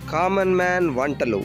Common man వంటలు.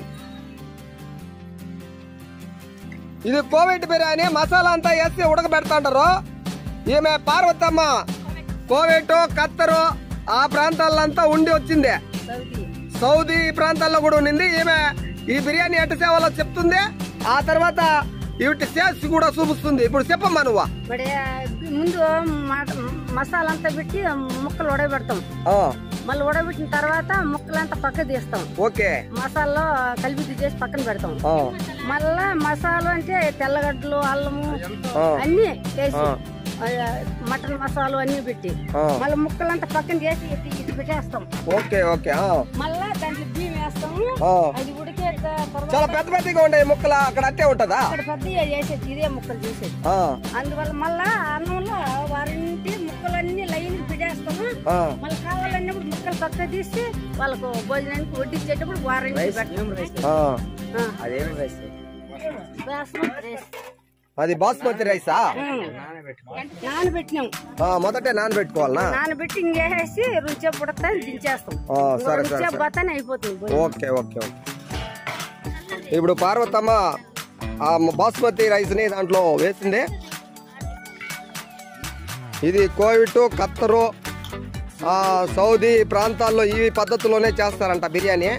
ఇది Covid biryani. Masala అంతా వేసి ఉడకబెడతాంటారు. ఈమె పార్వతమ్మ కోవిడ్ ఖత్తరు ఆ ప్రాంతాలంతా ఉండి వచ్చింది. సౌదీ ప్రాంతాల్లో కూడా ఉండింది. ఈమె ఈ బిర్యానీ ఎట్ట సేవలో చెప్తుంది. ఆ తర్వాత వీటి చేసి కూడా చూపిస్తుంది. ఇప్పుడు చెప్పమ్మా నువ్వు. ముందు మసాలా అంతా పెట్టి ముక్కలు ఉడకబెడతాం. మళ్ళీ ఉడకబెట్టిన తర్వాత ముక్కలంతా పక్క తీస్తాం. ఓకే. మసాలా కలిపి చేసి పక్కన పెడతాం. మళ్ళా మసాలా అంటే తెల్లగడ్డలు, అల్లము అన్ని వేసి మటన్ మసాలా అన్ని పెట్టి మళ్ళీ ముక్కలంతా పక్కన చేసి ఇటు పెట్టేస్తాం. Okay okay. మళ్ళా దాంట్లో బియ్యం వేస్తాము. అది ఉడికే చాలా పెద్ద పెద్దగా ఉంటాయి ముక్కలు. అక్కడ అట్టే ఉంటదా? అక్కడ పెద్దగా చేసేది ఇదే ముక్కలు చేసేది. అందువల్ల మళ్ళా అన్నంలో వారింటి ముక్కలన్నీ లైన్ పెట్టేస్తాము. మళ్ళీ కావాలన్నప్పుడు ముక్కలు పక్క తీసి వాళ్ళకు భోజనానికి వడ్డించేటప్పుడు వారంటీ అది బాస్మతి రైసా? నానబెట్టినాం. మొదటే నానబెట్టుకోవాలనా? నానబెట్టి ఇంకేసి రుచి పుడతా దించేస్తాం. అయిపోతుంది. Okay okay okay. ఇప్పుడు పార్వతమ్మ ఆ బాస్మతి రైస్ ని దాంట్లో వేసింది. ఇది కోవిడ్ ఖత్తరు సౌదీ ప్రాంతాల్లో ఈ పద్ధతిలోనే చేస్తారంట బిర్యానీ.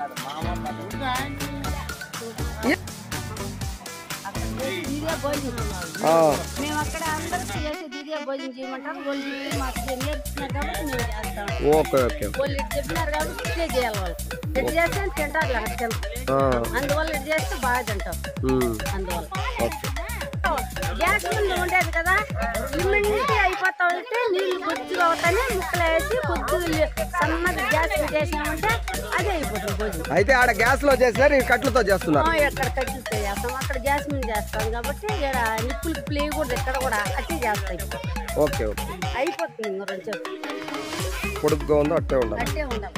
మేము అక్కడ అందరికీ చేసేది ఇదే భోజనం చేయమంటారు. వాళ్ళు చెప్పి మాకు నేర్చుకున్నారు కాబట్టి మేము చేస్తాం. Okay okay. వాళ్ళు చెప్పినారు కాబట్టి ఇట్లే చేయాలి. వాళ్ళు ఇటు చేస్తే తింటారు. అందువల్ల ఇటు చేస్తే బాగా తింటాం. అందువల్ల గ్యాస్ ముందు ఉండేది కదా, ఇమ్యూనిటీ అయిపోతా ఉంటే నీళ్లు కొద్దిగా అవుతానే ముక్కలు వేసి కొద్దిగా సన్నగా గ్యాస్ చేసినామంటే అదే అయిపోతుంది భోజనం. అయితే ఆడ గ్యాస్ లో చేస్తారు, కట్లతో చేస్తున్నారు. ఎక్కడ కట్లతో చేస్తాం, అక్కడ గ్యాస్ మీద చేస్తాం కాబట్టి నిప్పులు ప్లే కూడా ఇక్కడ కూడా అట్టే చేస్తాయి. Okay okay. అయిపోతుంది. రోజు పొడుగ్గా ఉందో అట్టే ఉండాలి. అట్టే ఉండాలి.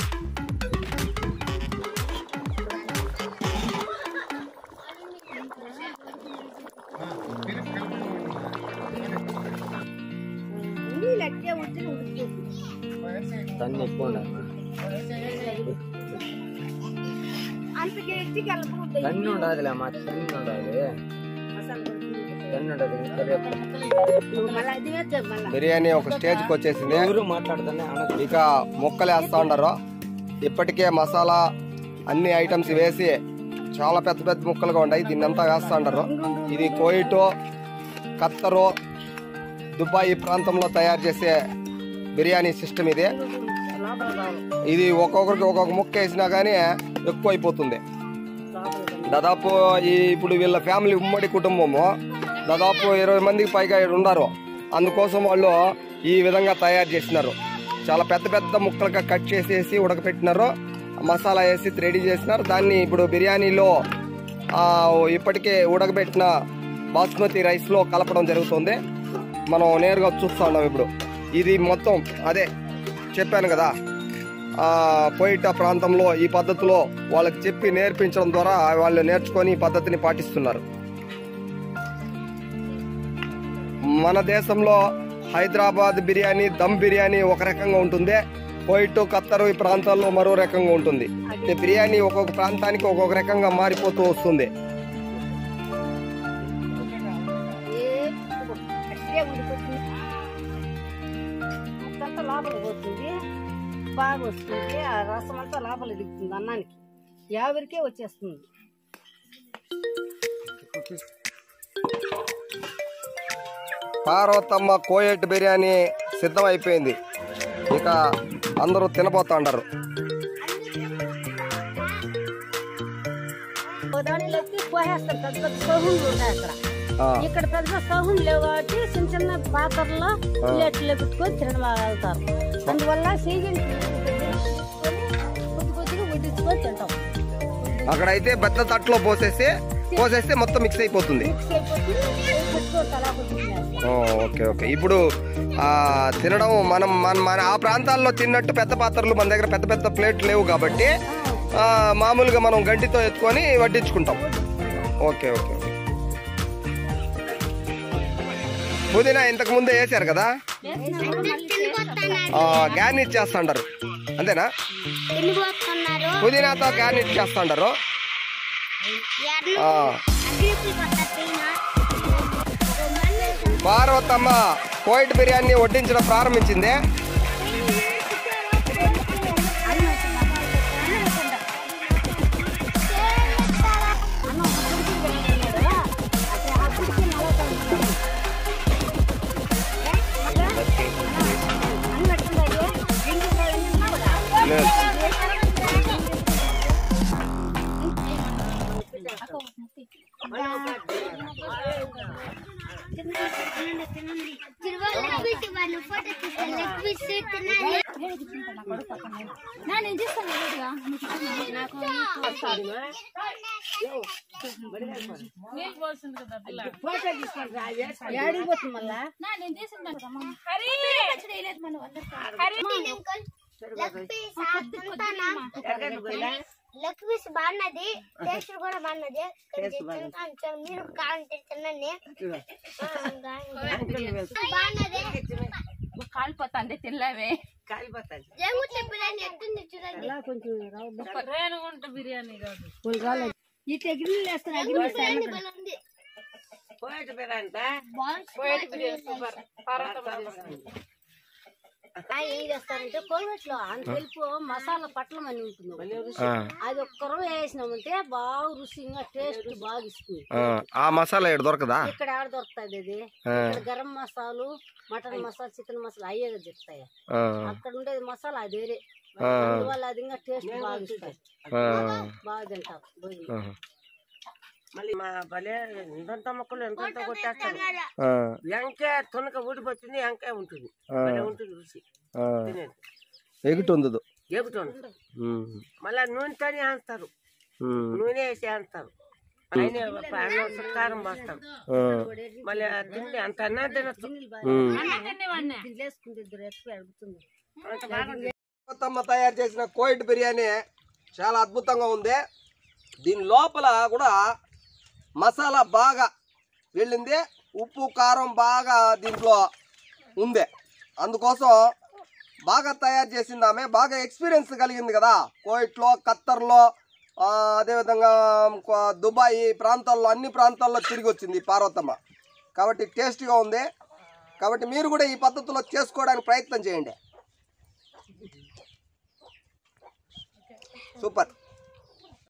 బిర్యానీ ఒక స్టేజ్ కి వచ్చేసింది. ఇక ముక్కలు వేస్తా ఉండరు. ఇప్పటికే మసాలా అన్ని ఐటమ్స్ వేసి చాలా పెద్ద పెద్ద ముక్కలుగా ఉన్నాయి. దీన్ని అంతా వేస్తా ఉండరు. ఇది కోయిటో ఖత్తరు దుబాయ్ ప్రాంతంలో తయారు చేసే బిర్యానీ సిస్టమ్ ఇది. ఇది ఒక్కొక్కరికి ఒక్కొక్క ముక్క వేసినా గానీ ఎక్కువ అయిపోతుంది. దాదాపు ఇప్పుడు వీళ్ళ ఫ్యామిలీ ఉమ్మడి కుటుంబము దాదాపు 20 మందికి పైగా ఉన్నారు. అందుకోసం వాళ్ళు ఈ విధంగా తయారు చేసినారు. చాలా పెద్ద పెద్ద ముక్కలుగా కట్ చేసేసి ఉడకపెట్టినారు. మసాలా వేసి రెడీ చేసినారు. దాన్ని ఇప్పుడు బిర్యానీలో ఇప్పటికే ఉడకబెట్టిన బాస్మతి రైస్ లో కలపడం జరుగుతుంది. మనం నేరుగా చూస్తా ఉన్నాం. ఇప్పుడు ఇది మొత్తం అదే చెప్పాను కదా, కోయిటా ప్రాంతంలో ఈ పద్ధతిలో వాళ్ళకి చెప్పి నేర్పించడం ద్వారా వాళ్ళు నేర్చుకొని ఈ పద్ధతిని పాటిస్తున్నారు. మన దేశంలో హైదరాబాద్ బిర్యానీ, దమ్ బిర్యానీ ఒక రకంగా ఉంటుంది. కోయిటో ఖత్తరు ఈ ప్రాంతాల్లో మరో రకంగా ఉంటుంది. బిర్యానీ ఒక్కొక్క ప్రాంతానికి ఒక్కొక్క రకంగా మారిపోతూ వస్తుంది. లోపల పోతుంది, బాగా వస్తుంది. ఆ రసం అంతా లోపల దిగుతుంది. అన్నానికి యావరికే వచ్చేస్తుంది. పార్వతమ్మ కోయట్ బిర్యానీ సిద్ధం అయిపోయింది. ఇక అందరూ తినబోతాండారు. పోసేస్తారు. పెద్ద పెద్ద సహులు ఉంటాయి అక్కడ. ఇక్కడ పెద్ద సహులు లేవు కాబట్టి చిన్న చిన్న పాత్రలో ప్లేట్లో పెట్టుకొని తినగలుగుతారు. అందువల్ల సీజన్ కొద్ది కొద్దిగా వడ్డించుకొని తింటాం. అక్కడైతే పెద్ద తట్లో పోసేస్తే మొత్తం మిక్స్ అయిపోతుంది. Okay okay. ఇప్పుడు తినడం మనం మన ఆ ప్రాంతాల్లో తిన్నట్టు పెద్ద పాత్రలు మన దగ్గర పెద్ద పెద్ద ప్లేట్లు లేవు కాబట్టి మామూలుగా మనం గంటితో ఎత్తుకొని వడ్డించుకుంటాం. Okay okay. పుదీనా ఇంతకు ముందే వేసారు కదా, గార్నిష్ చేస్తుంటారు. అంతేనా? పుదీనాతో గార్నిష్ చేస్తుంటారు. పార్వతమ్మ కోయిట్ బిర్యానీ వడ్డించడం ప్రారంభించింది. లెగ్ పీస్ బాగున్నది, టేస్ట్ కూడా బాగున్నది. మీరు కావాలంటే తినండి. కాలిపోతాంది తినలేవే. బిర్యానీ ఎట్టుంది చూడండి. బిర్యానీ ఏం చేస్తారంటే కోవిట్లో అంత వెళ్ళిపో మసాలా పట్లం అని ఉంటుంది, అది ఒక్కరో వేసినామంటే బాగా రుచిగా టేస్ట్ బాగా ఇస్తుంది. ఆ మసాలా దొరకదా? ఇక్కడ ఆడ దొరుకుతుంది అది. గరం మసాలు, మటన్ మసాలా, చికెన్ మసాలా అయ్యే దొరుకుతాయి. అక్కడ ఉండేది మసాలా అది వేరే, అందువల్ల అది ఇంకా టేస్ట్ బాగా ఇస్తుంది, బాగా తింటారు భోజనం. మళ్ళీ మా భలే ఇంత మొక్కలు ఎంత కొట్టేస్తారు. ఎంకే తునక ఊడిపోతుంది, ఎంకే ఉంటుంది, ఉంటుంది రుచి ఎగుటుంది. ఎగుతుంది. మళ్ళా నూనెతోనే వేస్తారు, నూనె వేసి వేస్తారు, కారం పోస్తాం. మళ్ళీ తిండి అంత అన్నా తినచ్చు. తయారు చేసిన కోయిట్ బిర్యానీ చాలా అద్భుతంగా ఉంది. దీని లోపల కూడా మసాలా బాగా వెళ్ళింది, ఉప్పు కారం బాగా దీంట్లో ఉంది. అందుకోసం బాగా తయారు చేసింది ఆమె, బాగా ఎక్స్పీరియన్స్ కలిగింది కదా. కోయిట్లో, ఖత్తర్లో, అదేవిధంగా దుబాయ్ ప్రాంతాల్లో, అన్ని ప్రాంతాల్లో తిరిగి వచ్చింది పార్వతమ్మ. కాబట్టి టేస్టీగా ఉంది. కాబట్టి మీరు కూడా ఈ పద్ధతిలో చేసుకోవడానికి ప్రయత్నం చేయండి. సూపర్.